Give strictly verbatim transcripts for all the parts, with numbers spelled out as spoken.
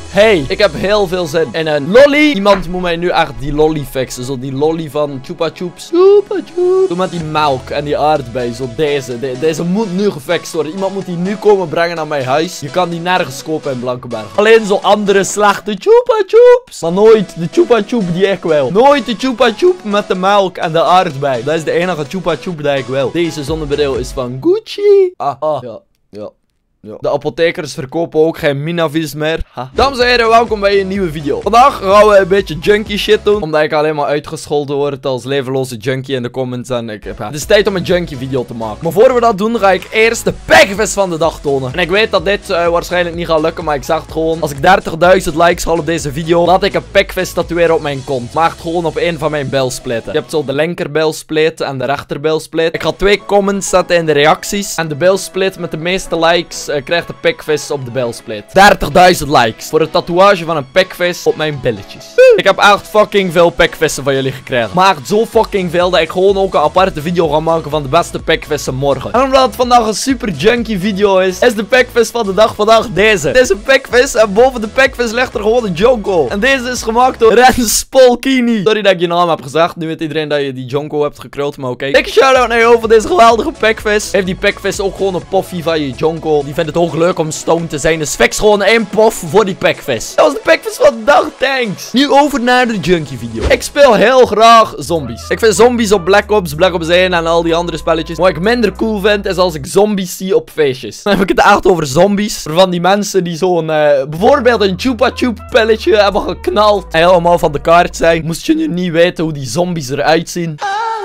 Hey, ik heb heel veel zin in een lolly. Iemand moet mij nu echt die lolly fixen. Zo die lolly van Chupa Chups. Chupa Chups. Doe met die melk en die aardbei. Zo deze. De deze moet nu gefixt worden. Iemand moet die nu komen brengen naar mijn huis. Je kan die nergens kopen in Blankenberg. Alleen zo andere slechte Chupa Chups. Maar nooit de Chupa Chup die ik wil. Nooit de Chupa Chup met de melk en de aardbei. Dat is de enige Chupa Chup die ik wil. Deze zonnebril is van Gucci. Ah, ah. Ja, ja. Ja. De apothekers verkopen ook geen Minavis meer. Ha. Dames en heren, welkom bij een nieuwe video. Vandaag gaan we een beetje junkie shit doen. Omdat ik alleen maar uitgescholden word als levenloze junkie in de comments. En ik heb... Ja. Het is tijd om een junkie video te maken. Maar voor we dat doen, ga ik eerst de pekvis van de dag tonen. En ik weet dat dit uh, waarschijnlijk niet gaat lukken. Maar ik zeg het gewoon. Als ik dertigduizend likes haal op deze video, laat ik een pekvis tatoeëren op mijn kont. Maak het gewoon op een van mijn bilspleten. Je hebt zo de linker bilspleet en de rechter bilspleet. Ik ga twee comments zetten in de reacties. En de bilspleet met de meeste likes Uh, krijgt de pekvis op de bilspleet. dertigduizend likes voor een tatoeage van een pekvis op mijn billetjes. Ik heb echt fucking veel pekvissen van jullie gekregen. Maar echt zo fucking veel dat ik gewoon ook een aparte video ga maken van de beste pekvissen morgen. En omdat het vandaag een super junkie video is, is de pekvis van de dag vandaag deze. Deze pekvis en boven de pekvis ligt er gewoon een Jonko. En deze is gemaakt door Rens Spolkini. Sorry dat ik je naam heb gezegd. Nu weet iedereen dat je die Jonko hebt gekruld, maar oké. Okay. Dikke shout-out naar jou voor deze geweldige pekvis. Heeft die pekvis ook gewoon een poffie van je Jonko. Die vindt het ook leuk om stoned te zijn. Dus fix gewoon één pof voor die pekvis. Dat was de pekvis van de dag, thanks. Nu over naar de junkie video. Ik speel heel graag zombies. Ik vind zombies op Black Ops, Black Ops één en al die andere spelletjes. Wat ik minder cool vind, is als ik zombies zie op feestjes. Dan heb ik het echt over zombies. Van die mensen die zo'n, uh, bijvoorbeeld een Chupa Chup pilletje hebben geknald. En helemaal van de kaart zijn. Moest je nu niet weten hoe die zombies eruit zien.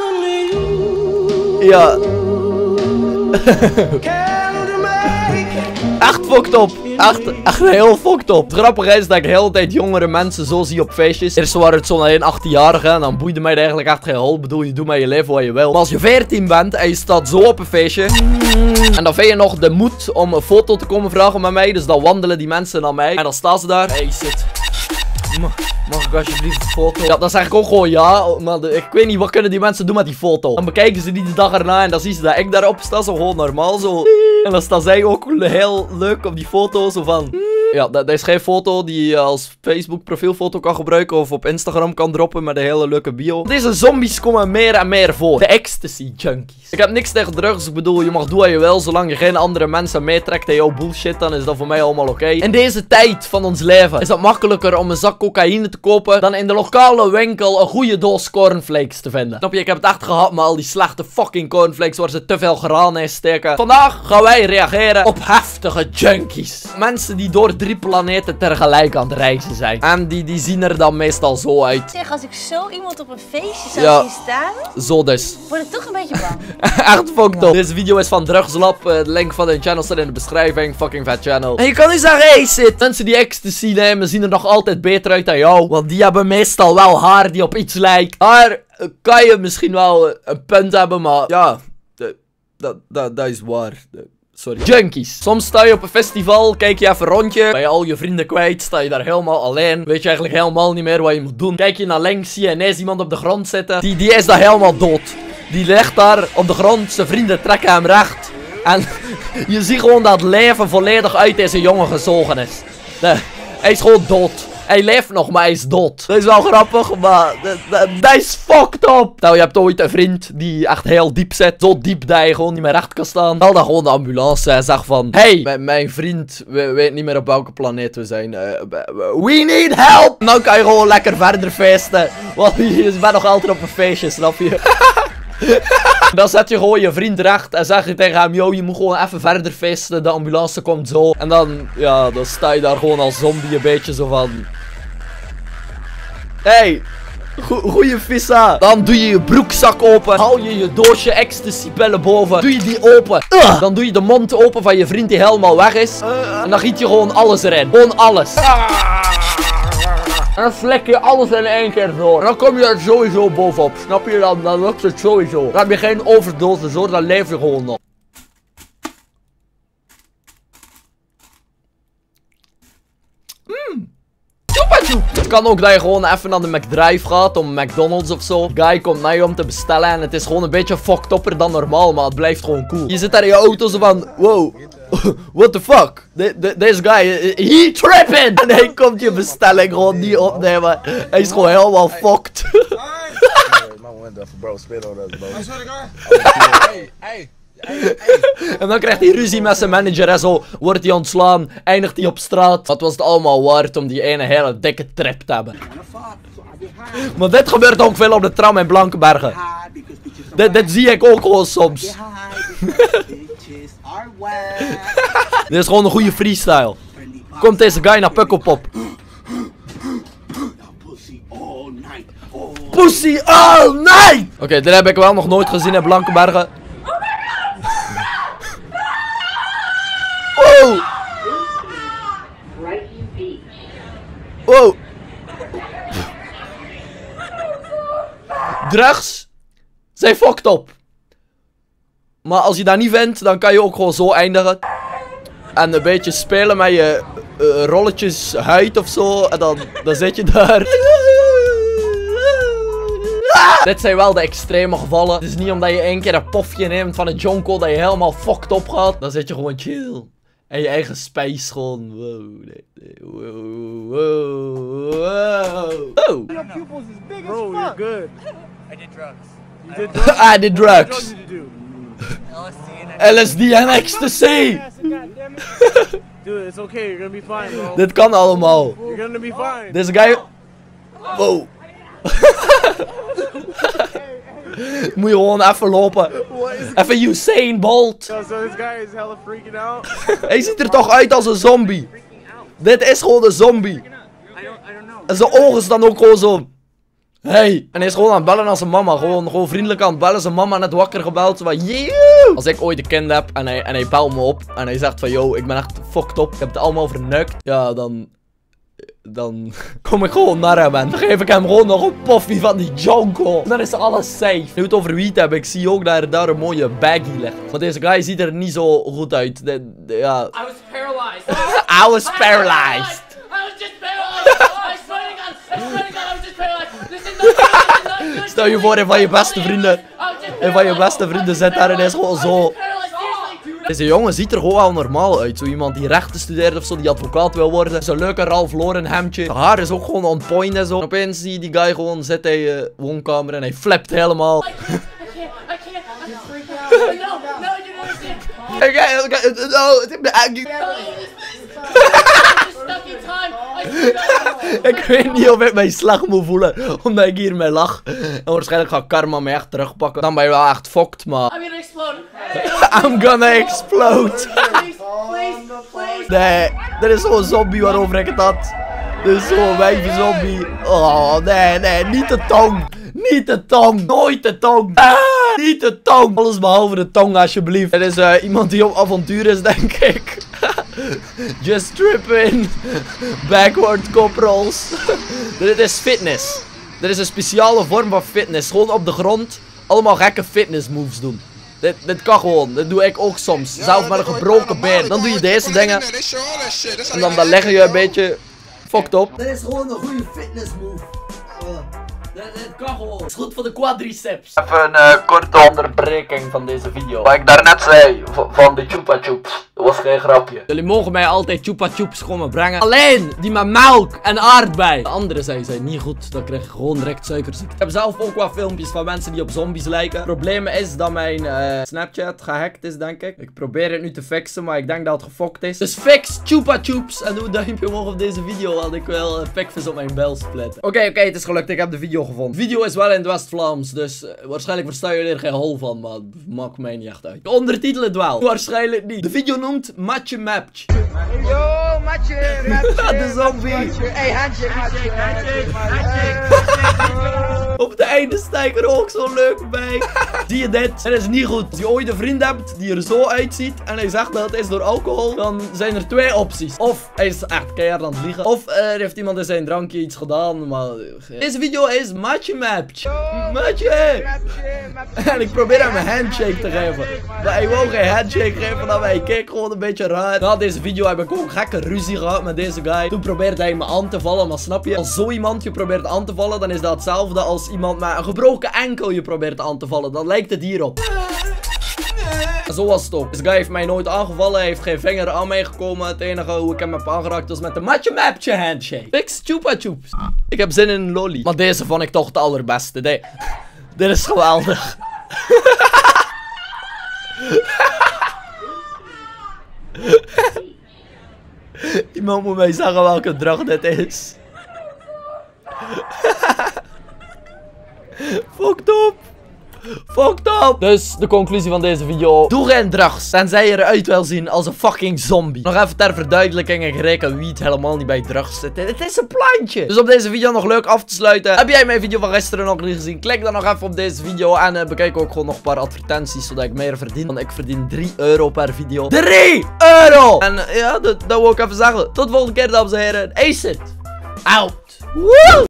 Ja. Echt fucked op. Echt, echt heel fucked op. Het grappige is dat ik de hele tijd jongere mensen zo zie op feestjes. Eerst waren het zo'n alleen achttienjarigen. En dan boeide mij er eigenlijk echt geen hol. Ik bedoel, je doet met je leven wat je wil. Maar als je veertien bent en je staat zo op een feestje. En dan vind je nog de moed om een foto te komen vragen met mij. Dus dan wandelen die mensen naar mij. En dan staan ze daar. Hey, zit. Mag ik alsjeblieft een foto? Ja, dan zeg ik ook gewoon ja. Maar de, ik weet niet, wat kunnen die mensen doen met die foto? Dan bekijken ze die de dag erna en dan zien ze dat ik daarop sta. Zo gewoon normaal zo. En dan staan zij ook heel leuk op die foto. Zo van... Ja, dat, dat is geen foto die je als Facebook profielfoto kan gebruiken. Of op Instagram kan droppen met een hele leuke bio. Deze zombies komen meer en meer voor. De ecstasy junkies. Ik heb niks tegen drugs. Ik bedoel, je mag doen wat je wil. Zolang je geen andere mensen meetrekt in jouw bullshit, dan is dat voor mij allemaal oké. Okay. In deze tijd van ons leven is het makkelijker om een zak cocaïne te kopen dan in de lokale winkel een goede doos cornflakes te vinden. Snap je? Ik heb het echt gehad met al die slechte fucking cornflakes waar ze te veel graan in steken. Vandaag gaan wij reageren op heftige junkies. Mensen die door drie planeten tegelijk aan het reizen zijn. En die, die zien er dan meestal zo uit. Zeg, als ik zo iemand op een feestje zou ja, zien staan, zo dus. word ik toch een beetje bang. Echt fucked up. Deze video is van Drugslab. De link van de channel staat in de beschrijving. Fucking vet channel. En je kan nu zeggen, hey Sid, mensen die ecstasy nemen zien er nog altijd beter uit dan jou. Want die hebben meestal wel haar die op iets lijkt. Haar kan je misschien wel een punt hebben, maar ja, dat, dat, dat is waar. Sorry. Junkies. Soms sta je op een festival, kijk je even rondje. Ben je al je vrienden kwijt, sta je daar helemaal alleen. Weet je eigenlijk helemaal niet meer wat je moet doen. Kijk je naar links, zie je ineens iemand op de grond zitten. Die, die is daar helemaal dood. Die ligt daar op de grond, zijn vrienden trekken hem recht. En je ziet gewoon dat het leven volledig uit deze jongen gezogen is. De, hij is gewoon dood. Hij leeft nog, maar hij is dood. Dat is wel grappig, maar dat is fucked up. Nou, je hebt ooit een vriend die echt heel diep zit. Zo diep dat hij gewoon niet meer recht kan staan. Bel dan gewoon de ambulance en zeg van... Hey, mijn vriend weet niet meer op welke planeet we zijn. Uh, we need help! En dan kan je gewoon lekker verder feesten. Want je bent nog altijd op een feestje, snap je? Dan zet je gewoon je vriend recht en zeg je tegen hem, yo, je moet gewoon even verder feesten, de ambulance komt zo. En dan, ja, dan sta je daar gewoon als zombie een beetje zo van... Hey, go goeie vissa. Dan doe je je broekzak open, haal je je doosje ecstasy pillen boven, doe je die open. Uh, dan doe je de mond open van je vriend die helemaal weg is. Uh, en dan giet je gewoon alles erin, gewoon alles. En dan slik je alles in één keer door. En dan kom je er sowieso bovenop. Snap je? Dan, dan lukt het sowieso. Dan heb je geen overdosis hoor. Dan leef je gewoon nog. Mmm. Het kan ook dat je gewoon even naar de McDrive gaat, om McDonald's of zo. De guy komt naar je om te bestellen en het is gewoon een beetje fucked upper dan normaal, maar het blijft gewoon cool. Je zit daar in je auto zo van, wow, what the fuck? De de deze guy, he tripping! En hij komt je bestelling gewoon niet opnemen. Hij is gewoon helemaal fucked. En dan krijgt hij ruzie met zijn manager en zo. Wordt hij ontslaan, eindigt hij op straat. Wat was het allemaal waard om die ene hele dikke trip te hebben? Maar dit gebeurt ook veel op de tram in Blankenbergen. Dit, dit zie ik ook gewoon soms. Dit is gewoon een goede freestyle. Komt deze guy naar Pukkelpop. Pussy all night! Oké, okay, dit heb ik wel nog nooit gezien in Blankenbergen. Wow! Wow! Drugs zijn fucked up. Maar als je dat niet vindt, dan kan je ook gewoon zo eindigen. En een beetje spelen met je uh, rolletjes huid of zo. En dan, dan zit je daar. Dit zijn wel de extreme gevallen. Het is niet omdat je één keer een pofje neemt van een jonko dat je helemaal fucked op gaat. Dan zit je gewoon chill. En je eigen spijs gewoon. Wow, nee, nee, wow, wow, wow. Oh. Your pupils is big as fuck. Bro, you're good. I did drugs. You did drugs? I did drugs. What drugs did you do? L S D and L S D en ecstasy. Dude, it's okay. You're gonna be fine, bro. Dit kan allemaal. You're gonna be fine. Deze guy. Wow. Moet je gewoon even lopen. Even Usain Bolt. So, so this guy is hella freaking out. Hij ziet er toch uit als een zombie. Dit is gewoon een zombie. En zijn ogen staan ook gewoon zo. Hey. En hij is gewoon aan het bellen als zijn mama. Gewoon, gewoon vriendelijk aan het bellen. Zijn mama net wakker gebeld. Zo van, yeah. Als ik ooit een kind heb en hij, en hij belt me op. En hij zegt van, yo, ik ben echt fucked up. Ik heb het allemaal verneukt. Ja, dan... Dan kom ik gewoon naar hem en dan geef ik hem gewoon nog een poffie van die jonko. Dan is alles safe. Nu het over wiet hebben, ik zie ook dat er daar een mooie baggy ligt. Maar deze guy ziet er niet zo goed uit. De, de, ja. I was paralyzed. I was paralyzed. I was just paralyzed. I swear to God. I swear to God, I was just paralyzed. This is not good. This is not good. Stel je voor, een van je beste vrienden. Een van je beste vrienden zit daar en is gewoon zo. Deze jongen ziet er gewoon wel normaal uit. Zo iemand die rechten studeert of zo, die advocaat wil worden. Zo'n leuke Ralph Lauren hemdje. Zijn haar is ook gewoon on point en zo. En opeens zie je die guy gewoon zitten in je woonkamer en hij flipt helemaal. I can't, I can't, I can't, I'm freaking out. No, no, you don't understand. Oké, oké, no, het is me eigenlijk. Ik weet niet of ik mijn slag moet voelen, omdat ik hiermee lach. En waarschijnlijk gaat karma mij echt terugpakken. Dan ben je wel echt fucked, maar... I'm gonna explode. I'm gonna explode. Please, please, please. Nee, dit is zo'n zombie waarover ik het had. Dit is zo'n wijfje zombie. Oh, nee, nee, niet de tong. Niet de tong. Nooit de tong. Ah, niet de tong. Alles behalve de tong, alsjeblieft. Het is uh, iemand die op avontuur is, denk ik. Just tripping. Backward cop rolls. Dit is fitness. Dit is een speciale vorm van fitness. Gewoon op de grond allemaal gekke fitness moves doen. Dit, dit kan gewoon. Dit doe ik ook soms. Ja, zelf met een gebroken been. Dan doe je deze dingen. En dan, dan leg je een beetje fucked op. Dit is gewoon een goede fitness move. Dit kan gewoon. Het is goed voor de quadriceps. Even een uh, korte onderbreking van deze video. Wat ik daarnet zei van de chupa chups. Dat was geen grapje. Jullie mogen mij altijd chupa chups komen brengen. Alleen die met melk en aardbei. De andere zijn, zijn niet goed. Dan krijg je gewoon direct suikerziekte. Ik heb zelf ook wat filmpjes van mensen die op zombies lijken. Het probleem is dat mijn uh, Snapchat gehackt is, denk ik. Ik probeer het nu te fixen, maar ik denk dat het gefokt is. Dus fix chupa chups. En doe een duimpje omhoog op deze video. Want ik wil uh, pikvis op mijn bel splitten. Oké, okay, oké, okay, het is gelukt. Ik heb de video gevonden. De video is wel in het West-Vlaams. Dus uh, waarschijnlijk verstaan jullie er geen hol van. Maar het maakt mij niet echt uit. De ondertitel het wel. Waarschijnlijk niet. De video noemt Matje Mapje. Yo, Matje, Matje. De zombie. Hey, handshake, handshake, handshake, handshake. Op het einde sta ik er ook zo leuk bij. Zie je dit? Het is niet goed. Als je ooit een vriend hebt die er zo uitziet en hij zegt dat het is door alcohol, dan zijn er twee opties. Of hij is echt keihard aan het liegen. Of er heeft iemand in zijn drankje iets gedaan, maar... Deze video is Matje Mapje. Matje! En ik probeer hem een handshake te geven. Maar hij wou geen handshake geven, dan hij keek gewoon een beetje raar. Na deze video heb ik ook gekke ruzie gehad met deze guy. Toen probeerde hij me aan te vallen, maar snap je? Als zo iemand je probeert aan te vallen, dan is dat hetzelfde als iemand met een gebroken enkel je probeert aan te vallen. Dan lijkt het hierop. En zo was het ook. Deze guy heeft mij nooit aangevallen. Hij heeft geen vinger aan mij gekomen. Het enige hoe ik hem heb aangeraakt was met een matje mapje handshake. Fix chupa chups. Ik heb zin in een lolly. Maar deze vond ik toch het allerbeste. De Dit is geweldig. Iemand moet mij zeggen welke drag dit is. Fucked up. Fucked up. Dus de conclusie van deze video. Doe geen drugs. Tenzij je eruit wil zien als een fucking zombie. Nog even ter verduidelijking. Ik reken wiet helemaal niet bij drugs zitten. Het is een plantje. Dus om deze video nog leuk af te sluiten. Heb jij mijn video van gisteren nog niet gezien? Klik dan nog even op deze video. En uh, bekijk ook gewoon nog een paar advertenties. Zodat ik meer verdien. Want ik verdien drie euro per video. drie euro. En uh, ja, dat, dat wil ik even zeggen. Tot de volgende keer, dames en heren. Ace it. Out. Woo!